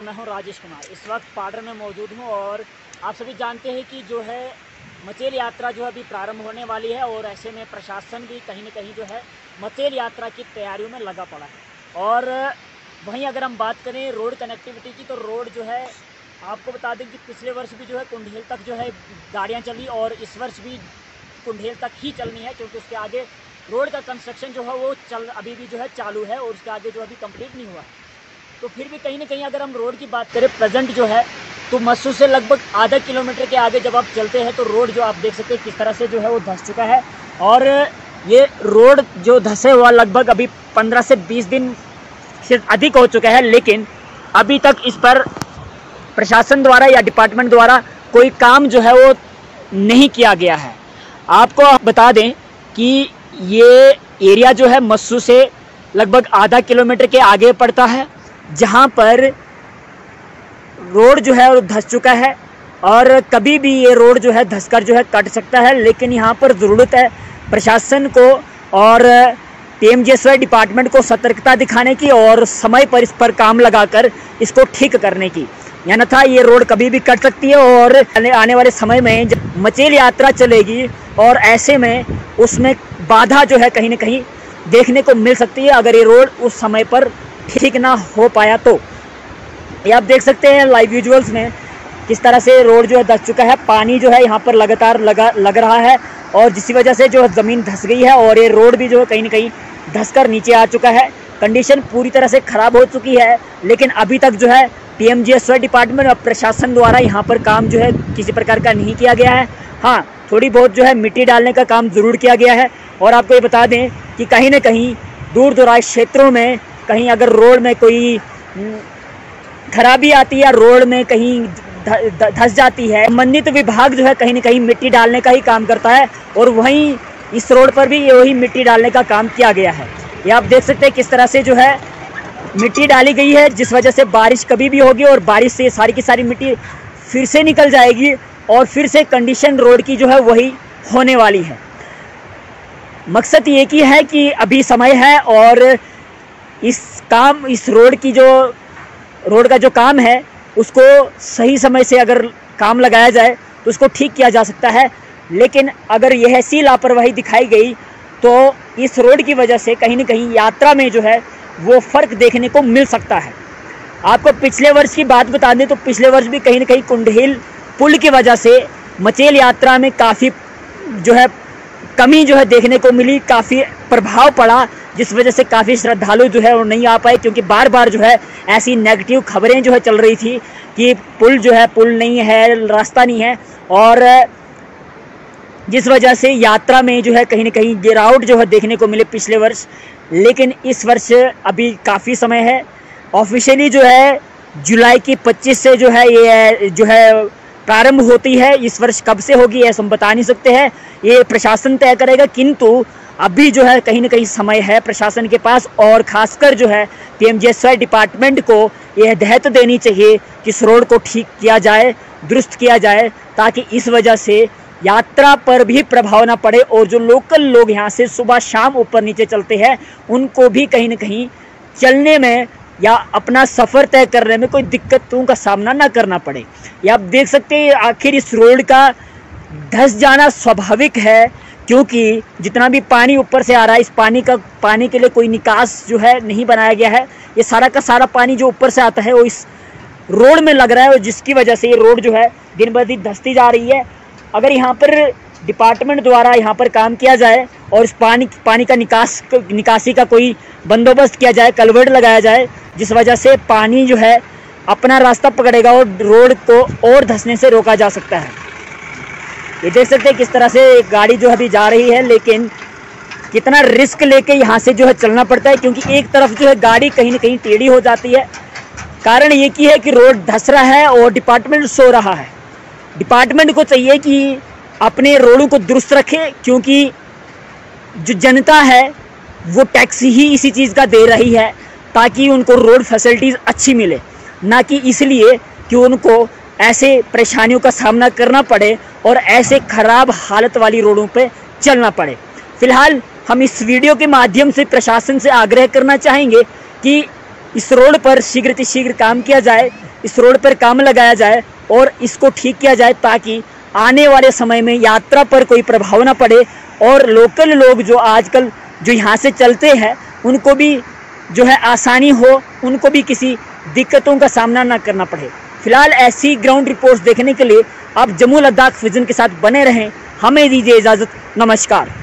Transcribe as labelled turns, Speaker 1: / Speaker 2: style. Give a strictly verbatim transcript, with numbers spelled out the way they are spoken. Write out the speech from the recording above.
Speaker 1: मैं हूं राजेश कुमार। इस वक्त पाडर में मौजूद हूं और आप सभी जानते हैं कि जो है मचेल यात्रा जो है अभी प्रारंभ होने वाली है और ऐसे में प्रशासन भी कहीं न कहीं जो है मचेल यात्रा की तैयारियों में लगा पड़ा है। और वहीं अगर हम बात करें रोड कनेक्टिविटी की, तो रोड जो है आपको बता दें कि पिछले वर्ष भी जो है कुंडेल तक जो है गाड़ियाँ चली और इस वर्ष भी कुंडेल तक ही चलनी है, क्योंकि उसके आगे रोड का कंस्ट्रक्शन जो है वो चल अभी भी जो है चालू है और उसके आगे जो अभी कंप्लीट नहीं हुआ। तो फिर भी कहीं ना कहीं अगर हम रोड की बात करें प्रेजेंट जो है, तो मस्सू से लगभग आधा किलोमीटर के आगे जब आप चलते हैं तो रोड जो आप देख सकते हैं किस तरह से जो है वो धंस चुका है। और ये रोड जो धंसे हुआ लगभग अभी पंद्रह से बीस दिन से अधिक हो चुका है, लेकिन अभी तक इस पर प्रशासन द्वारा या डिपार्टमेंट द्वारा कोई काम जो है वो नहीं किया गया है। आपको बता दें कि ये एरिया जो है मस्सू से लगभग आधा किलोमीटर के आगे पड़ता है, जहां पर रोड जो है वो धंस चुका है और कभी भी ये रोड जो है धंसकर जो है कट सकता है। लेकिन यहाँ पर ज़रूरत है प्रशासन को और पीएमजीएसवाई डिपार्टमेंट को सतर्कता दिखाने की और समय पर इस पर काम लगाकर इसको ठीक करने की, अन्यथा ये रोड कभी भी कट सकती है। और आने वाले समय में जब मचेल यात्रा चलेगी और ऐसे में उसमें बाधा जो है कहीं ना कहीं देखने को मिल सकती है, अगर ये रोड उस समय पर ठीक ना हो पाया तो। ये आप देख सकते हैं लाइव विजुअल्स में किस तरह से रोड जो है धंस चुका है। पानी जो है यहाँ पर लगातार लगा लग रहा है और जिसकी वजह से जो ज़मीन धंस गई है और ये रोड भी जो है कहीं ना कहीं धंसकर नीचे आ चुका है। कंडीशन पूरी तरह से ख़राब हो चुकी है, लेकिन अभी तक जो है पीएमजीएसवाई डिपार्टमेंट और प्रशासन द्वारा यहाँ पर काम जो है किसी प्रकार का नहीं किया गया है। हाँ, थोड़ी बहुत जो है मिट्टी डालने का काम ज़रूर किया गया है। और आपको ये बता दें कि कहीं ना कहीं दूर दराज क्षेत्रों में कहीं अगर रोड में कोई खराबी आती है या रोड में कहीं धंस जाती है, संबंधित विभाग जो है कहीं ना कहीं मिट्टी डालने का ही काम करता है और वहीं इस रोड पर भी वही मिट्टी डालने का काम किया गया है। ये आप देख सकते हैं किस तरह से जो है मिट्टी डाली गई है, जिस वजह से बारिश कभी भी होगी और बारिश से सारी की सारी मिट्टी फिर से निकल जाएगी और फिर से कंडीशन रोड की जो है वही होने वाली है। मकसद ये की है कि अभी समय है और इस काम इस रोड की जो रोड का जो काम है उसको सही समय से अगर काम लगाया जाए तो उसको ठीक किया जा सकता है। लेकिन अगर यह ऐसी लापरवाही दिखाई गई तो इस रोड की वजह से कहीं ना कहीं यात्रा में जो है वो फ़र्क देखने को मिल सकता है। आपको पिछले वर्ष की बात बता दें तो पिछले वर्ष भी कहीं ना कहीं कुंडेल पुल की वजह से मचेल यात्रा में काफ़ी जो है कमी जो है देखने को मिली, काफ़ी प्रभाव पड़ा, जिस वजह से काफ़ी श्रद्धालु जो है वो नहीं आ पाए, क्योंकि बार बार जो है ऐसी नेगेटिव खबरें जो है चल रही थी कि पुल जो है पुल नहीं है, रास्ता नहीं है, और जिस वजह से यात्रा में जो है कहीं ना कहीं गिरावट जो है देखने को मिले पिछले वर्ष। लेकिन इस वर्ष अभी काफ़ी समय है, ऑफिशियली जो है जुलाई की पच्चीस से जो है ये जो है प्रारंभ होती है। इस वर्ष कब से होगी ऐसा हम बता नहीं सकते हैं, ये प्रशासन तय करेगा, किंतु अभी जो है कहीं ना कहीं समय है प्रशासन के पास और ख़ासकर जो है पीएमजीएसवाई डिपार्टमेंट को यह हिदायत देनी चाहिए कि इस रोड को ठीक किया जाए, दुरुस्त किया जाए, ताकि इस वजह से यात्रा पर भी प्रभाव ना पड़े और जो लोकल लोग यहाँ से सुबह शाम ऊपर नीचे चलते हैं उनको भी कहीं ना कहीं चलने में या अपना सफ़र तय करने में कोई दिक्कतों का सामना ना करना पड़े। या आप देख सकते हैं आखिर इस रोड का धंस जाना स्वाभाविक है, क्योंकि जितना भी पानी ऊपर से आ रहा है, इस पानी का पानी के लिए कोई निकास जो है नहीं बनाया गया है। ये सारा का सारा पानी जो ऊपर से आता है वो इस रोड में लग रहा है और जिसकी वजह से ये रोड जो है दिन ब दिन धंसती जा रही है। अगर यहाँ पर डिपार्टमेंट द्वारा यहाँ पर काम किया जाए और इस पानी पानी का निकास निकासी का कोई बंदोबस्त किया जाए, कलवर्ट लगाया जाए, जिस वजह से पानी जो है अपना रास्ता पकड़ेगा और रोड को और धंसने से रोका जा सकता है। ये देख सकते हैं किस तरह से गाड़ी जो अभी जा रही है, लेकिन कितना रिस्क लेके यहाँ से जो है चलना पड़ता है, क्योंकि एक तरफ जो है गाड़ी कहीं ना कहीं टेढ़ी हो जाती है। कारण ये की है कि रोड धंस रहा है और डिपार्टमेंट सो रहा है। डिपार्टमेंट को चाहिए कि अपने रोडों को दुरुस्त रखे, क्योंकि जो जनता है वो टैक्स ही इसी चीज़ का दे रही है ताकि उनको रोड फैसिलिटीज़ अच्छी मिले, ना कि इसलिए कि उनको ऐसे परेशानियों का सामना करना पड़े और ऐसे ख़राब हालत वाली रोडों पे चलना पड़े। फ़िलहाल हम इस वीडियो के माध्यम से प्रशासन से आग्रह करना चाहेंगे कि इस रोड पर शीघ्र से शीघ्र काम किया जाए, इस रोड पर काम लगाया जाए और इसको ठीक किया जाए, ताकि आने वाले समय में यात्रा पर कोई प्रभाव ना पड़े और लोकल लोग जो आजकल जो यहाँ से चलते हैं उनको भी जो है आसानी हो, उनको भी किसी दिक्कतों का सामना ना करना पड़े। फिलहाल ऐसी ग्राउंड रिपोर्ट्स देखने के लिए आप जम्मू लद्दाख विजन के साथ बने रहें। हमें दीजिए इजाज़त। नमस्कार।